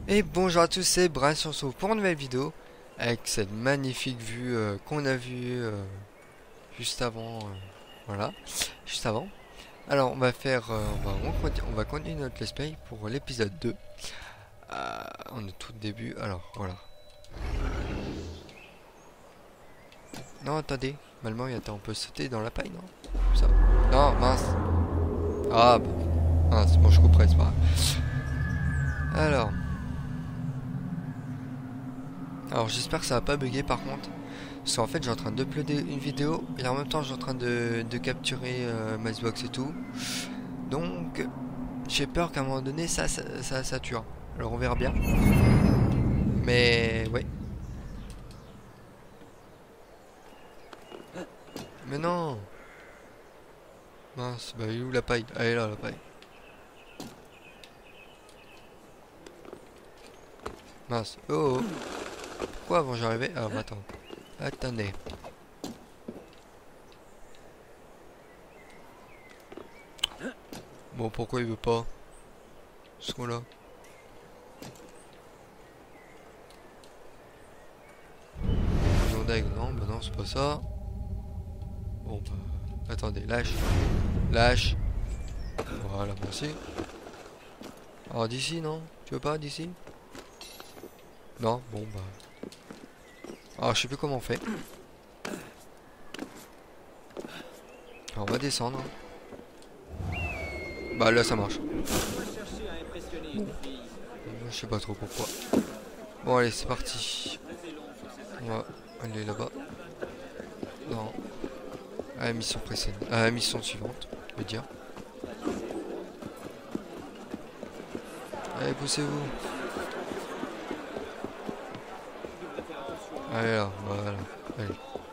Et bonjour à tous, c'est Brian, on se retrouve pour une nouvelle vidéo avec cette magnifique vue qu'on a vue juste avant. Voilà, juste avant. Alors, on va faire, on va continuer notre let's play pour l'épisode 2. On est tout début, alors voilà. Non, attendez, normalement, on peut sauter dans la paille, non? Ça. Non, mince. Ah, bon. Mince, bon, je couperai, c'est pas grave. Alors j'espère que ça va pas bugger par contre. Parce qu'en fait j'ai en train d'uploader une vidéo et en même temps j'ai en train de capturer ma Xbox et tout. Donc j'ai peur qu'à un moment donné ça tue. Alors on verra bien. Mais ouais. Mais non. Mince, bah il est où la paille? Ah, elle est là la paille. Mince. Oh, oh. Pourquoi avant j'arrivais? Ah bah attends. Attendez. Bon pourquoi il veut pas? Ce qu'on là. Non, bah non, c'est pas ça. Bon, bah, attendez, lâche. Lâche. Voilà, merci. Alors, d'ici, non? Tu veux pas, d'ici? Non, bon, bah. Alors, je sais plus comment on fait. Alors, on va descendre. Bah, là, ça marche. Bon. Je sais pas trop pourquoi. Bon, allez, c'est parti. On va aller là-bas. Non. À la mission précédente. À la mission suivante, je veux dire. Allez, poussez-vous. Allez là, voilà. Allez.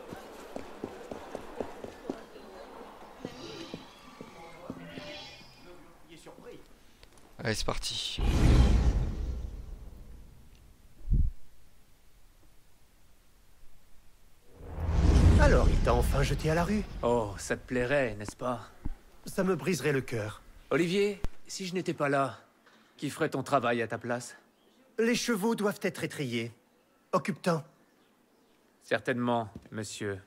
Allez, c'est parti. Alors, il t'a enfin jeté à la rue? Oh, ça te plairait, n'est-ce pas? Ça me briserait le cœur. Olivier, si je n'étais pas là, qui ferait ton travail à ta place? Les chevaux doivent être étrayés. Occupe-t'en. Certainement, monsieur.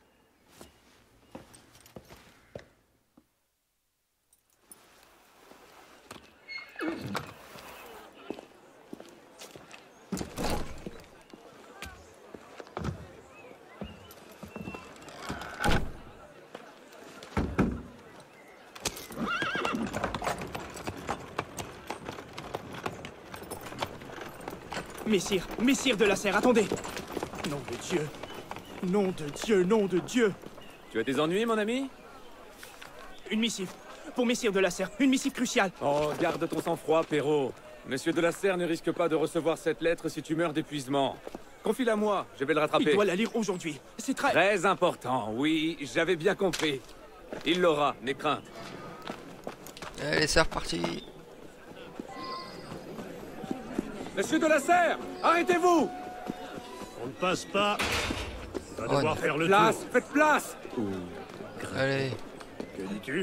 Messire de la Serre, attendez! Nom de Dieu! Nom de Dieu, nom de Dieu! Tu as des ennuis, mon ami? Une missive! Pour Messire de la Serre, une missive cruciale! Oh, garde ton sang-froid, Perrault. Monsieur de la Serre ne risque pas de recevoir cette lettre si tu meurs d'épuisement. Confie-la moi, je vais le rattraper. Il doit la lire aujourd'hui. C'est très... Très important, oui, j'avais bien compris. Il l'aura, n'aie crainte. Allez, c'est reparti. Monsieur de la Serre, arrêtez-vous! On ne passe pas. On va Oh, devoir faire le Place, tour. faites place! Allez. Que dis-tu?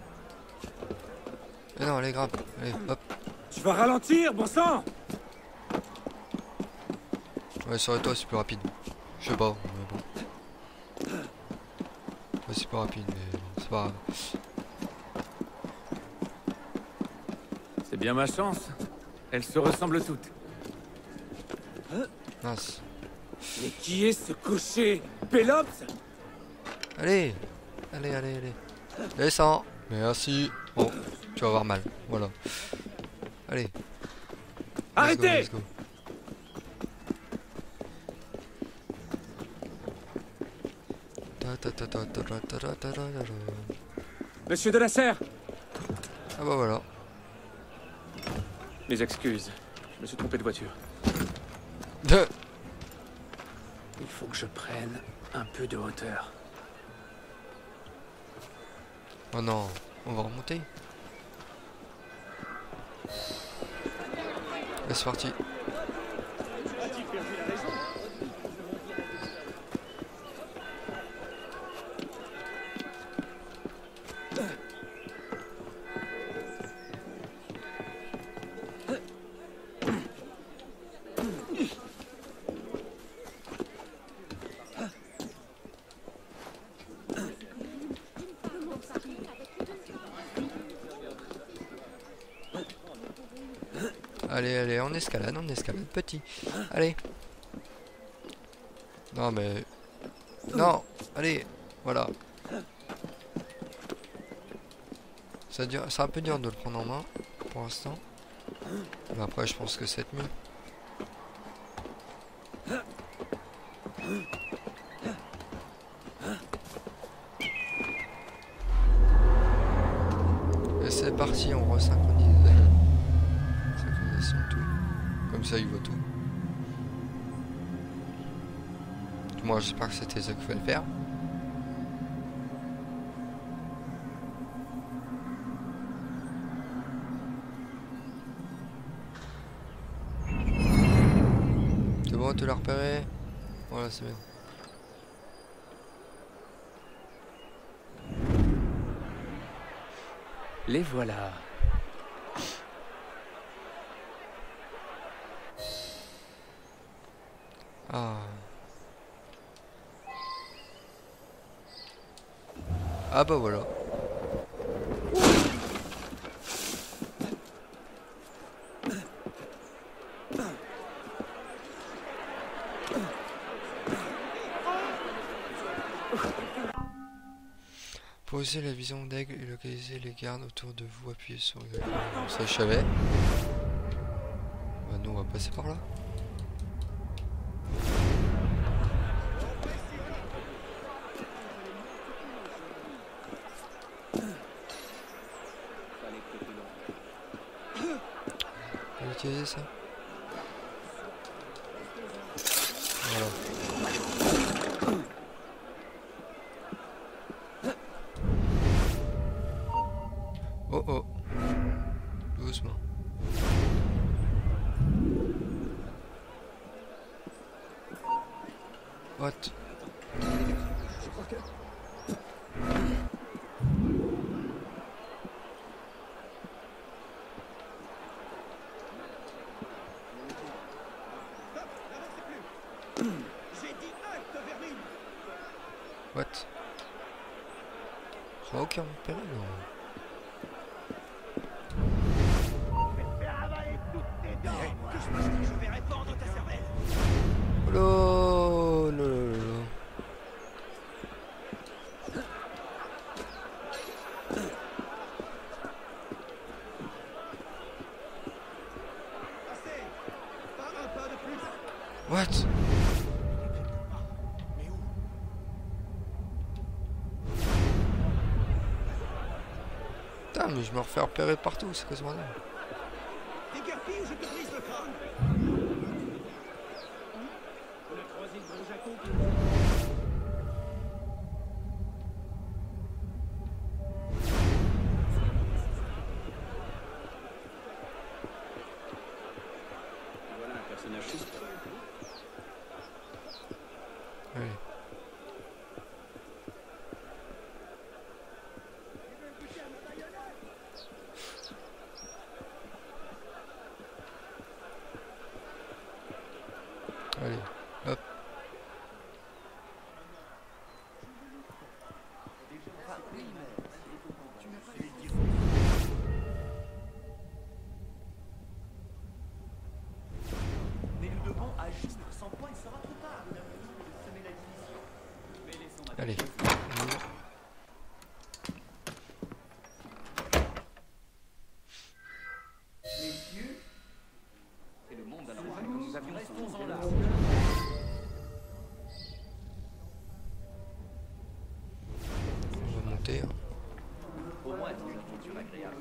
Mais non, allez, grave. Allez, hop. Tu vas ralentir, bon sang! Ouais, sur toi, c'est plus rapide. Je sais pas, mais bon. Ouais, c'est plus rapide, mais bon, c'est pas grave. C'est bien ma chance. Elles se ressemblent toutes. Mince. Mais qui est ce cocher? Pélops? Allez. Allez, allez, allez. Descends. Merci. Bon, tu vas avoir mal. Voilà. Allez. Let's go, Arrêtez! let's go. Monsieur de la Serre! Ah bah voilà. Mes excuses. Je me suis trompé de voiture. Deux. Il faut que je prenne un peu de hauteur. Oh non, on va remonter. Allez, c'est parti. Allez, allez, on escalade, petit. Allez. Non, mais... Non, allez, voilà. C'est un peu dur de le prendre en main, pour l'instant. Mais après, je pense que c'est mieux. Et c'est parti, on resynchronise. Synchronisation tout. Comme ça, il voit tout. Moi, j'espère que c'était ça qu'il fallait faire. C'est bon, tu l'as repéré? Voilà, c'est bien. Les voilà. Ah. Ah bah voilà. Posez la vision d'aigle et localisez les gardes autour de vous, appuyez sur le... Ça je savais. Bah nous on va passer par là. On va utiliser ça. Voilà. Oh oh. Doucement. What? What? Ça n'a aucun péril, non? Oh là là là là. What? Putain, mais je me refais repérer partout, c'est quoi ce bordel? Voilà un personnage suspect. Oui. Allez, hop. Mais nous devons agir, sans quoi il sera trop tard. Semer la division. Mais laissons ma Allez. Messieurs, c'est le monde à l'envers. Nous avions restons en là. On va monter. Hein. Au moins, c'est une aventure agréable.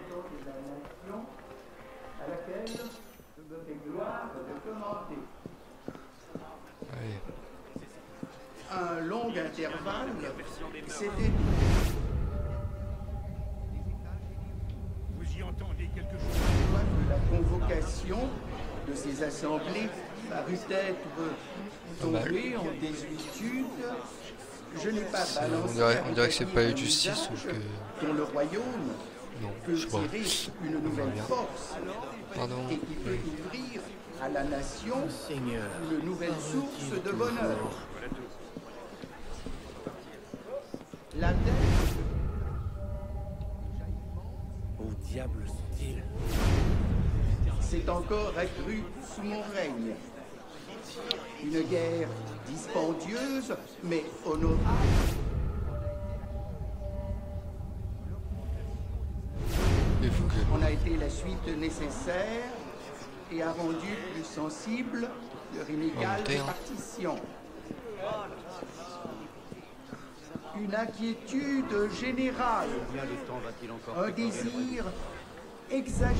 Allez. Un long intervalle, c'était... Vous y entendez quelque chose? La convocation de ces assemblées parut être tombée en désuétude. Je n'ai pas balancé On dirait que c'est pas une justice ou que... dont le royaume Non, peut je sais pas. tirer une nouvelle bien. force Pardon. et qui peut ouvrir à la nation une nouvelle source de bonheur. La dette Où diable sont-ils? c'est s'est encore accrue sous mon règne. Une guerre dispendieuse, mais honorable. Il faut que... On a été la suite nécessaire et a rendu plus sensible leur inégale Monter, hein. répartition. Une inquiétude générale, Combien de temps va-t-il encore un désir exagéré.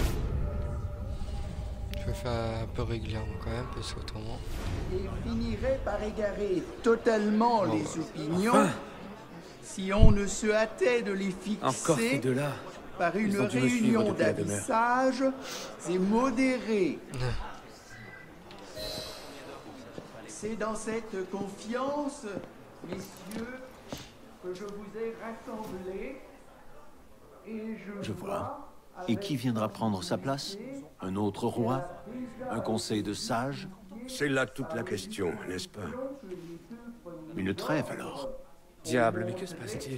Je vais faire un peu régulièrement quand même, parce qu'autrement... Et finirait par égarer totalement Bon, les opinions si on ne se hâtait de les Encore ces fixer deux-là. par une Ils ont dû me suivre réunion depuis la d'avis demeure. sages et modérés. C'est dans cette confiance, messieurs, que je vous ai rassemblés et Je vois. Et qui viendra prendre sa place? Un autre roi? Un conseil de sages? C'est là toute la question, n'est-ce pas? Une trêve alors? Diable, mais que se passe-t-il?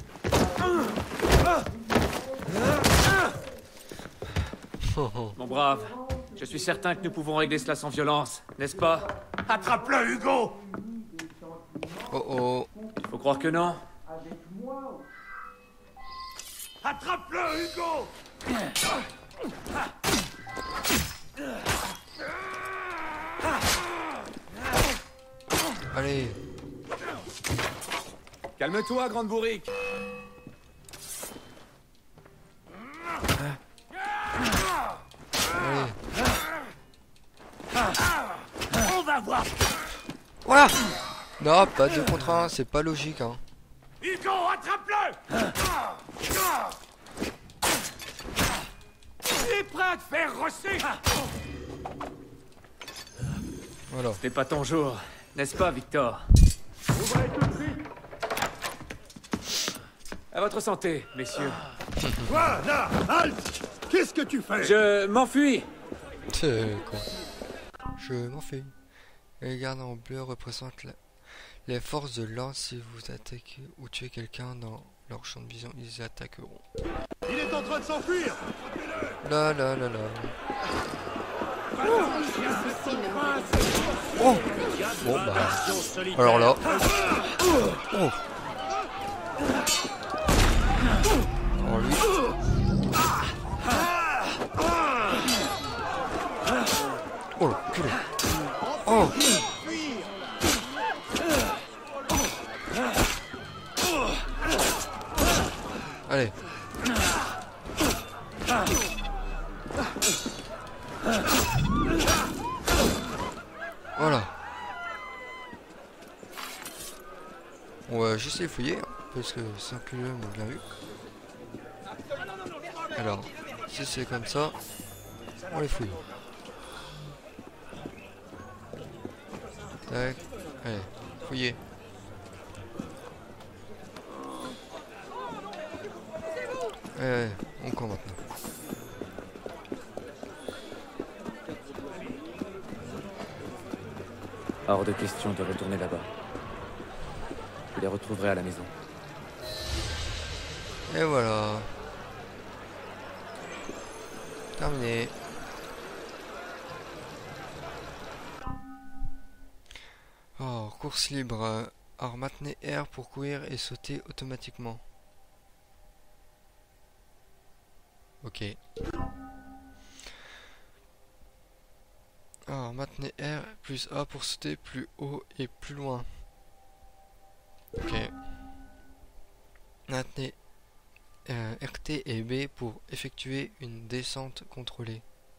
Mon brave, je suis certain que nous pouvons régler cela sans violence, n'est-ce pas? Attrape-le, Hugo! Oh oh. Il faut croire que non. Attrape-le, Hugo! Allez. Calme-toi, grande bourrique. Allez. On va voir! Voilà. Non, pas 2 contre 1, c'est pas logique, hein. Hugo, attrape-le! Il est prêt à te faire rosser! Voilà. Ce n'est pas ton jour, n'est-ce pas, Victor? À votre santé, messieurs. Voilà! Halte! Qu'est-ce que tu fais? Je m'enfuis. C'est con. Je m'en fais. Les gardes en bleu représentent les forces de l'ordre. Si vous attaquez ou tuez quelqu'un dans leur champ de vision, ils attaqueront. Il est en train de s'enfuir! Là là là là. Oh. Bon bah. Alors là. Oh. Oh lui. Oh le culé. Oh. Allez. Voilà. On va juste les fouiller, hein, parce que c'est un culé, on l'a vu. Alors, si c'est comme ça, on les fouille. Tac. Allez, fouiller. Allez, on court maintenant. Hors de question de retourner là-bas. Vous les retrouverez à la maison. Et voilà. Terminé. Oh, course libre. Alors maintenez R pour courir et sauter automatiquement. Ok. Alors maintenez R plus A pour sauter plus haut et plus loin. Ok. Maintenez RT et B pour effectuer une descente contrôlée.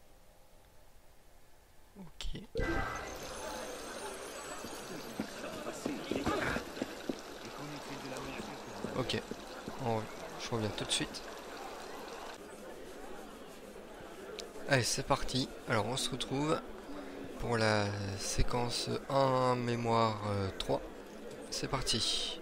Ok. Ok. Je reviens tout de suite. Allez, c'est parti. Alors on se retrouve pour la séquence 1 mémoire 3. C'est parti.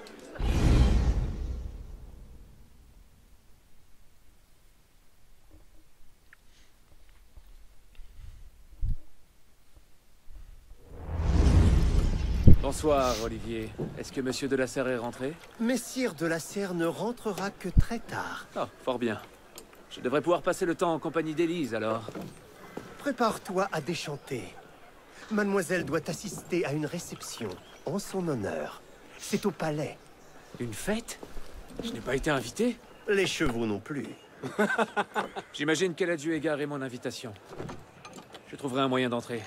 Bonsoir, Olivier. Est-ce que Monsieur de la Serre est rentré? Messire de la Serre ne rentrera que très tard. Ah, fort bien. Je devrais pouvoir passer le temps en compagnie d'Élise, alors. Prépare-toi à déchanter. Mademoiselle doit assister à une réception en son honneur. C'est au palais. Une fête? Je n'ai pas été invité? Les chevaux non plus. J'imagine qu'elle a dû égarer mon invitation. Je trouverai un moyen d'entrer.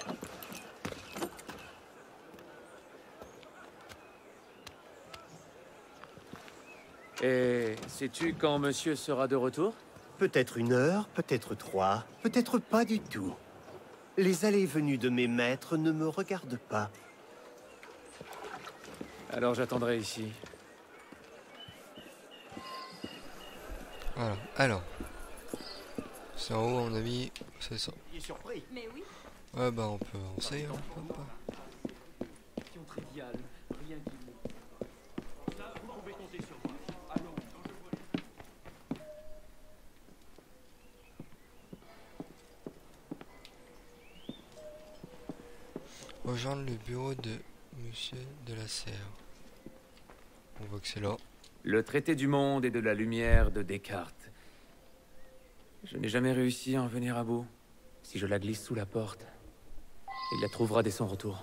Et sais-tu quand monsieur sera de retour? Peut-être 1 heure, peut-être 3, peut-être pas du tout. Les allées et venues de mes maîtres ne me regardent pas. Alors j'attendrai ici. Voilà, alors. C'est en haut, à mon avis, c'est ça. Il est surpris. Mais oui. Ouais, bah on peut avancer. Hein. Hop. Question triviale, rien qui me... Ça, vous pouvez compter sur moi. Allons, quand je vois les... Rejoindre le bureau de Monsieur de la Serre. On voit que c'est là. Le traité du monde et de la lumière de Descartes. Je n'ai jamais réussi à en venir à bout. Si je la glisse sous la porte, il la trouvera dès son retour.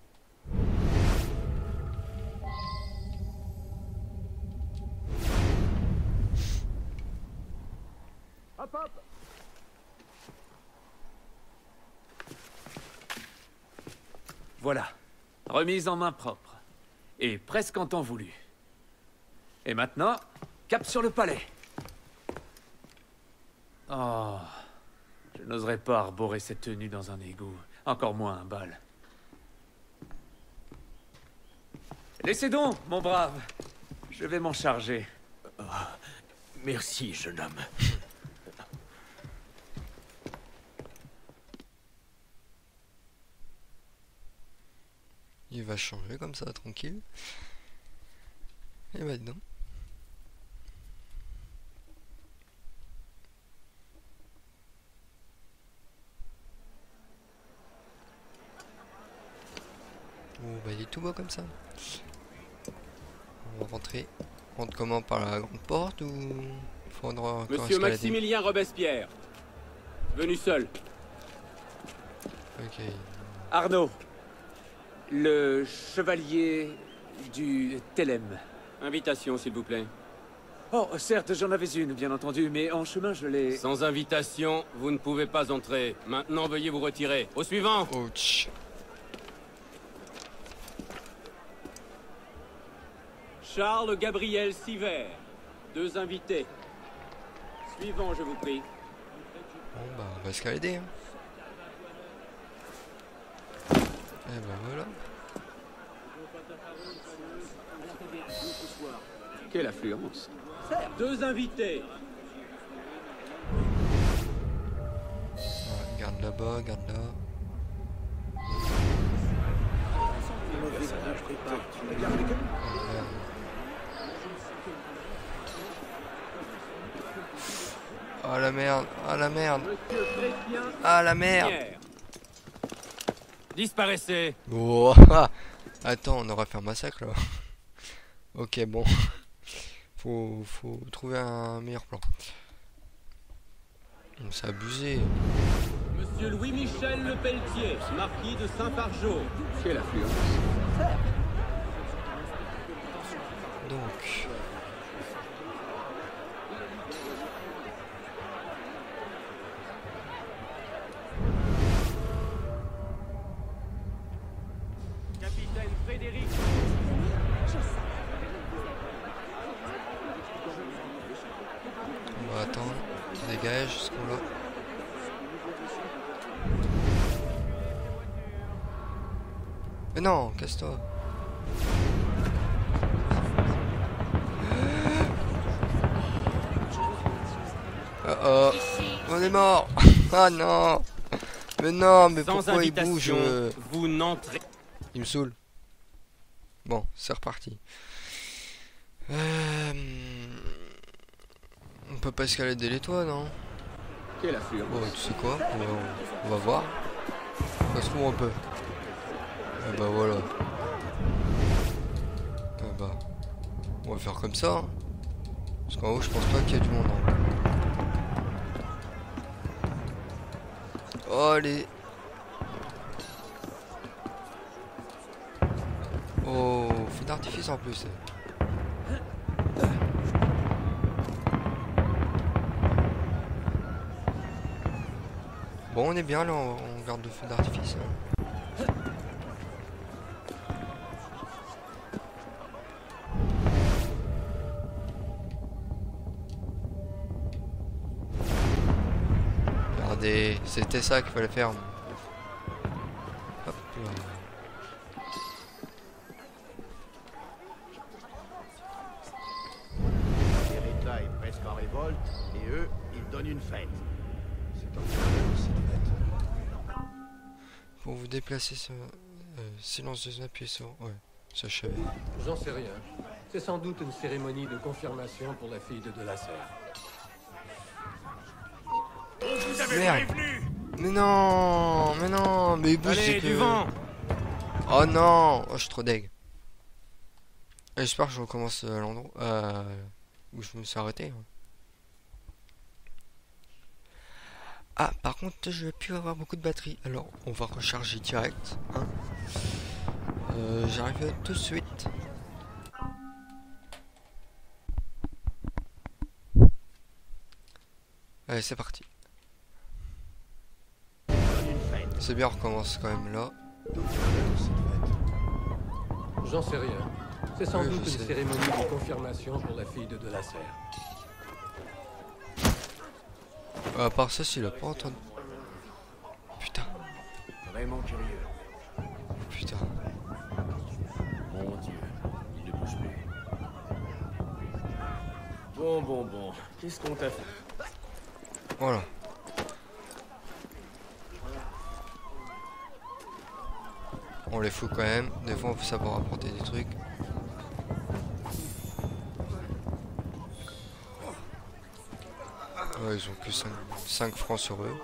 Hop, hop. Voilà, remise en main propre. Et presque en temps voulu. Et maintenant, cap sur le palais. Oh, je n'oserais pas arborer cette tenue dans un égout, encore moins un bal. Laissez donc, mon brave. Je vais m'en charger. Merci, jeune homme. Il va changer comme ça, tranquille. Et maintenant. Oh, bah il est tout beau comme ça. On va rentrer. On rentre comment, par la grande porte ou faudra encore Monsieur escalader? Maximilien Robespierre. Venu seul. Ok. Arnaud, le chevalier du Télème. Invitation, s'il vous plaît. Oh, certes, j'en avais une, bien entendu, mais en chemin, je l'ai... Sans invitation, vous ne pouvez pas entrer. Maintenant, veuillez vous retirer. Au suivant. Ouch. Charles Gabriel Siver. 2 invités. Suivant, je vous prie. Bon bah on va escalader. Hein. Et bah voilà. Quelle affluence. 2 invités. Ouais, garde là-bas, garde là. Oh la merde, oh la merde, ah la merde. Disparaissez. Oh, attends, on aura fait un massacre là. Ok, bon. Faut trouver un meilleur plan. C'est abusé. Monsieur Louis-Michel Le Pelletier, marquis de Saint-Fargeau. Quelle affluence. Donc. Capitaine Frédéric. On va attendre qu'il dégage ce qu'on l'a. Mais non, casse-toi. Oh, on est mort. Ah non. Mais non, mais Sans pourquoi il invitation, bouge vous n'entrez. Il me saoule. Bon, c'est reparti. On peut pas escalader les toits, non? Quelle affluence. Bon, tu sais quoi? On va voir. Ça se trouve, on peut. Ah bah voilà. Ah bah. On va faire comme ça. Hein. Parce qu'en haut, je pense pas qu'il y a du monde. Hein. Oh les... Oh, feu d'artifice en plus. Bon, on est bien là, on garde le feu d'artifice. Hein. Regardez, c'était ça qu'il fallait faire. Hop là. L'État est presque en révolte, et eux, ils donnent une fête. C'est en cette fête. Pour vous déplacer sur... silence de appuyez sur... Ouais, ça je savais. J'en sais rien. C'est sans doute une cérémonie de confirmation pour la fille de Delacer. Merde. Mais non, mais bouge, Allez, c'est que... du vent. Oh non, oh, je suis trop deg. J'espère que je recommence à l'endroit où je me suis arrêté. Hein. Ah, par contre, je vais plus avoir beaucoup de batterie. Alors, on va recharger direct. Hein. J'arrive tout de suite. Allez, c'est parti. C'est bien, on recommence quand même là. J'en sais rien. C'est sans Oui, doute je une sais. cérémonie de confirmation pour la fille de Delacer. À part ça, s'il a pas entendu. Putain, Vraiment curieux. putain. Mon Dieu, il ne bouge plus. Bon. Qu'est-ce qu'on t'a fait? Voilà. On les fout quand même. Des fois, on faut savoir apporter des trucs. Ouais, ils ont que 5 francs sur eux.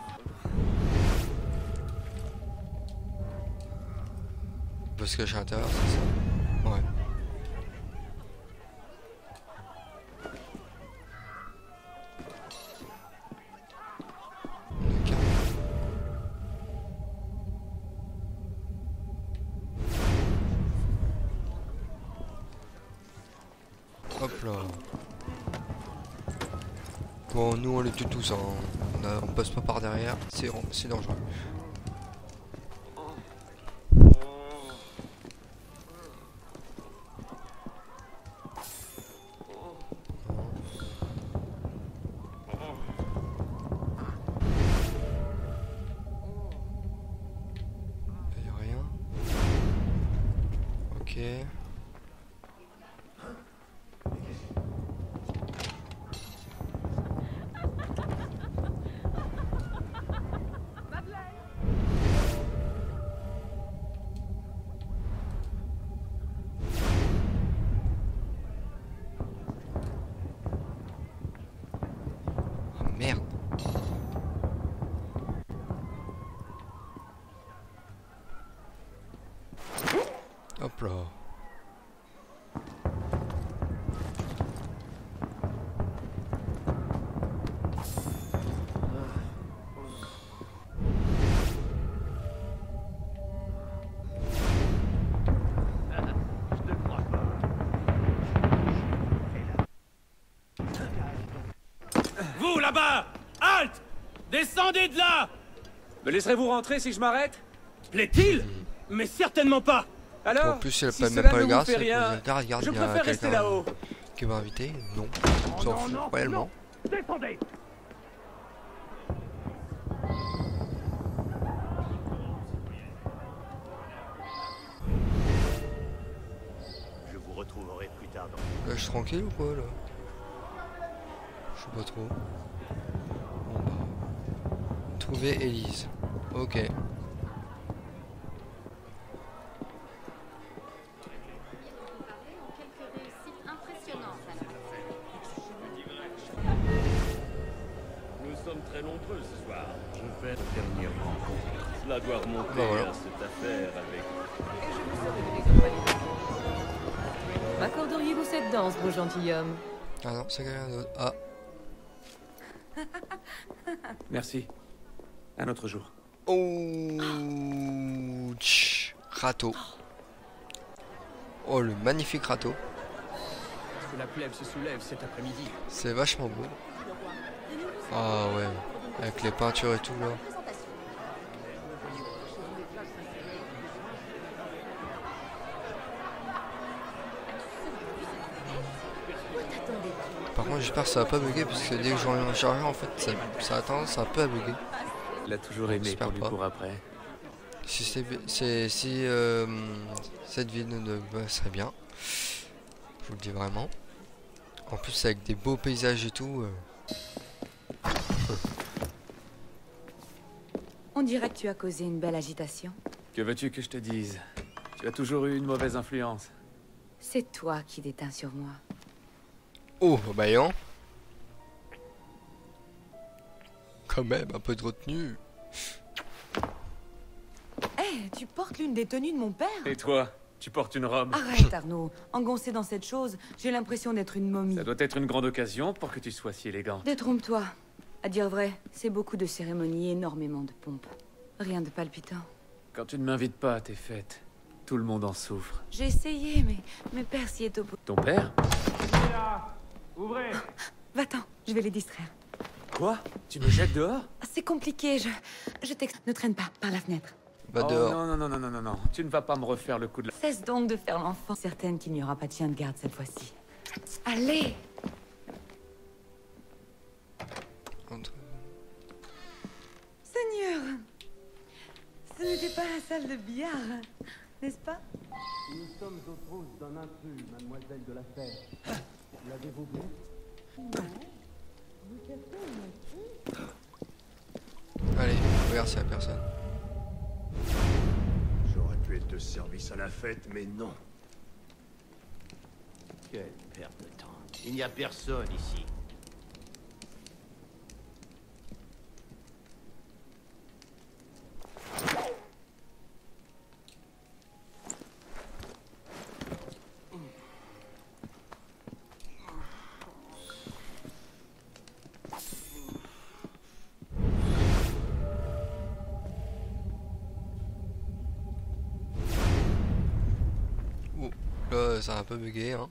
On peut se cacher à l'intérieur, c'est ça? Ouais. Hop là. Bon, nous on les tue tous, hein. On passe pas par derrière, c'est dangereux. Il y a rien. Ok. Merde. Hop là. Vous, là-bas! Halte! Descendez de là! Me laisserez-vous rentrer si je m'arrête? Plaît-il? Mais certainement pas! Alors, En plus, elle si pas cela même pas ne le vous gars, fait c'est rien, regarde, je il y a préfère rester quelqu'un là-haut. qui m'a invité. Non, on s'en fout réellement. Descendez! Je vous retrouverai plus tard dans... Là, je suis tranquille ou quoi, là? Je sais pas trop. Bon, bah. Trouver Élise. Ok. Nous sommes très nombreux ce soir. Je fais la dernière rencontre. Cela doit remonter Bah voilà. à cette affaire avec... M'accorderiez-vous cette danse, beau gentilhomme? Ah non, c'est quelqu'un d'autre. Ah, Merci. Un autre jour. Oh, râteau. Oh, le magnifique râteau. Est-ce que la plèbe se soulève cet après-midi? C'est vachement beau. Ah ouais, avec les peintures et tout là. Par contre, j'espère que ça va pas bugger parce que dès que j'en reviens, en fait, ça a tendance un peu à bugger. Il a toujours aimé J'espère pour lui pas. court après. Si cette vidéo ne va, serait bien. Je vous le dis vraiment. En plus avec des beaux paysages et tout. On dirait que tu as causé une belle agitation. Que veux-tu que je te dise? Tu as toujours eu une mauvaise influence. C'est toi qui déteins sur moi. Oh, baillant. Quand même, un peu de retenue. Eh, tu portes l'une des tenues de mon père? Et toi? Tu portes une robe? Arrête, Arnaud. Engoncé dans cette chose, j'ai l'impression d'être une momie. Ça doit être une grande occasion pour que tu sois si élégant. Détrompe-toi. À dire vrai, c'est beaucoup de cérémonies, énormément de pompes. Rien de palpitant. Quand tu ne m'invites pas à tes fêtes, tout le monde en souffre. J'ai essayé, mais père s'y est opposé. Ton père? Ouvrez! Va-t'en, je vais les distraire. Quoi? Tu me jettes dehors? C'est compliqué, je ne traîne pas par la fenêtre. Va Oh, dehors. non. Tu ne vas pas me refaire le coup de la... Cesse donc de faire l'enfant. Certaine qu'il n'y aura pas de chien de garde cette fois-ci. Allez! Seigneur! Ce n'était pas la salle de billard, n'est-ce pas? Nous sommes aux trousses d'un intrus, mademoiselle de la Serre. L'avez-vous vu? Allez, regarde s'il y a personne. J'aurais pu être de service à la fête, mais non. Quelle perte de temps. Il n'y a personne ici. Oh, là, ça a un peu bugué, hein.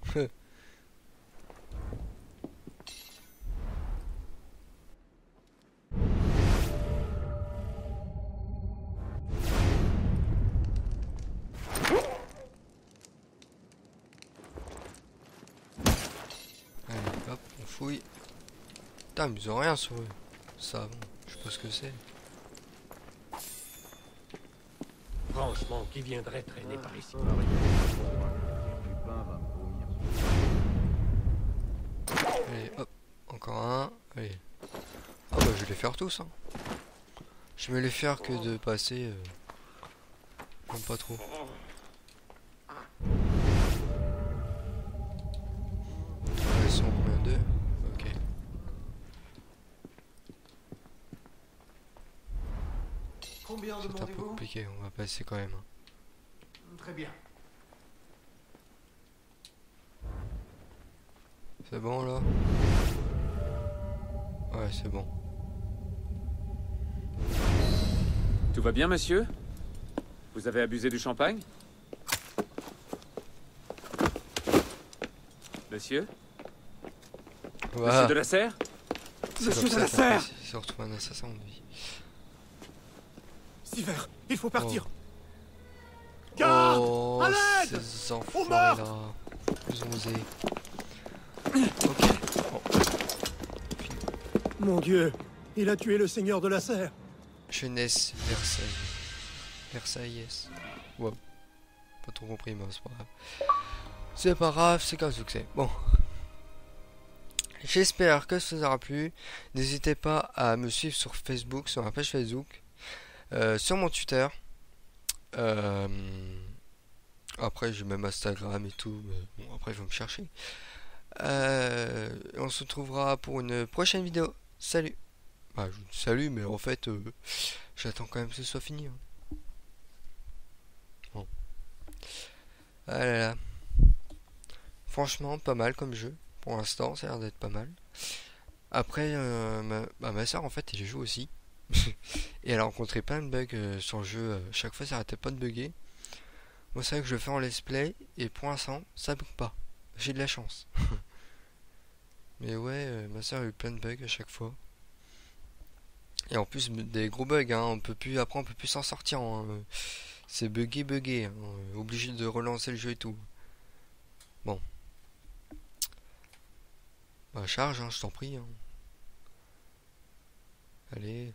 Allez, hop, on fouille. Putain, mais ils ont rien sur eux. Ça, bon, je sais pas ce que c'est. Franchement, qui viendrait traîner par ici? Allez, hop, encore un. Allez. Ah bah, je vais les faire tous, hein. Je vais les faire que de passer. Même pas trop. Elles sont combien d'eux? Ok. Combien C'est un peu compliqué, on va passer quand même. Très bien. C'est bon là? Ouais, c'est bon. Tout va bien, monsieur? Vous avez abusé du champagne? Monsieur? Monsieur de la Serre? Monsieur de la Serre! Il se retrouve un assassin, on dit. Siver, il faut partir. Garde! Oh, à l'aide! Ces enfoirés là. Ils ont osé. Ok. Bon. Mon Dieu, il a tué le seigneur de la Serre. Jeunesse Versailles. Versailles. Wow. Pas trop compris, mais c'est pas grave. C'est pas grave, c'est qu'un succès. Bon. J'espère que ça vous aura plu. N'hésitez pas à me suivre sur Facebook, sur ma page Facebook, sur mon Twitter. Après, j'ai même Instagram et tout. Mais bon, après, il faut me chercher. On se retrouvera pour une prochaine vidéo. Salut. Bah, je vous dis salut, mais en fait, j'attends quand même que ce soit fini. Hein. Bon. Ah là là. Franchement, pas mal comme jeu. Pour l'instant, ça a l'air d'être pas mal. Après, ma soeur, en fait, elle joue aussi. Et elle a rencontré plein de bugs sur le jeu. Chaque fois, ça arrêtait pas de bugger. Moi, c'est vrai que je le fais en let's play. Et pour l'instant, ça bug pas. J'ai de la chance. Mais ouais, ma soeur a eu plein de bugs à chaque fois. Et en plus, des gros bugs. Hein, après, on peut plus s'en sortir. Hein. C'est buggé. Hein, obligé de relancer le jeu et tout. Bon. Bah, charge, hein, je t'en prie. Hein. Allez.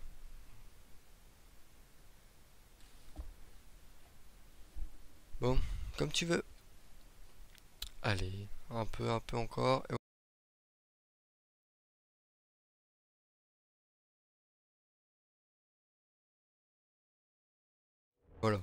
Bon, comme tu veux. Allez, un peu encore. Et voilà.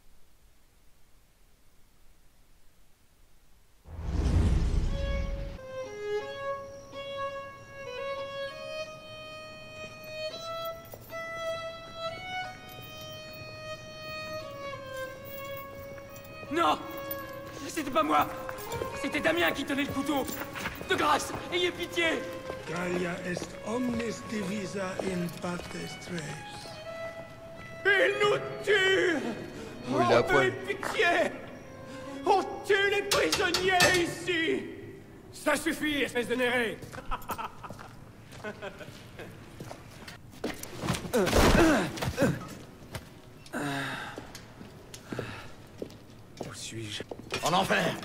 Non! C'était pas moi! C'était Damien qui tenait le couteau! De grâce, ayez pitié! Gallia est omnis divisa in partes tres. Il nous tue! Oh, il est à poil. Ayez pitié! On tue les prisonniers ici! Ça suffit, espèce de néré! Où suis-je? En enfer!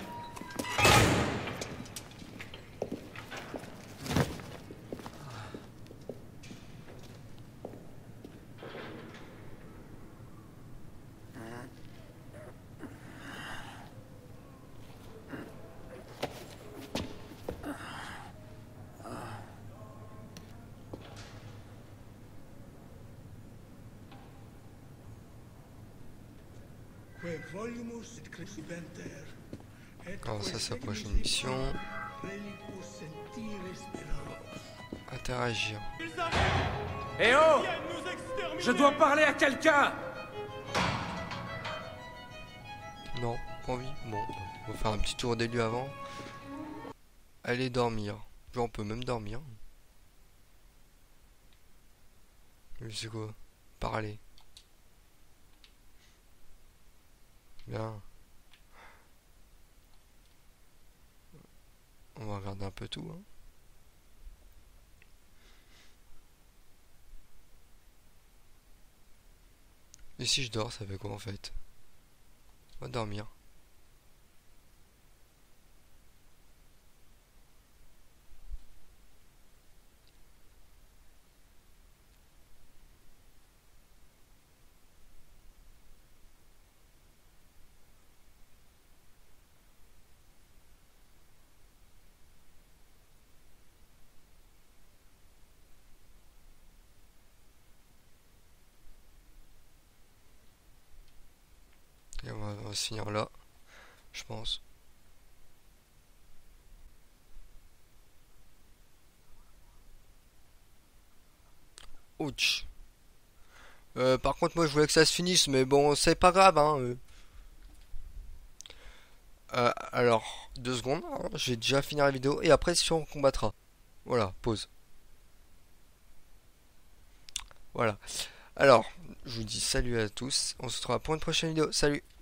Alors ça, c'est la prochaine mission. Interagir. Eh oh! Je dois parler à quelqu'un! Non, pas envie. Bon, on va faire un petit tour des lieux avant. Aller dormir. Puis on peut même dormir. Mais c'est quoi? Parler. Bien. On va regarder un peu tout. Hein. Et si je dors, ça fait quoi en fait? On va dormir. Et on va se finir là, je pense. Ouch. Par contre, moi je voulais que ça se finisse, mais bon, c'est pas grave, hein. Alors, 2 secondes, hein, je vais déjà finir la vidéo et après, si on combattra. Voilà, pause. Voilà. Alors, je vous dis salut à tous. On se retrouvera pour une prochaine vidéo. Salut!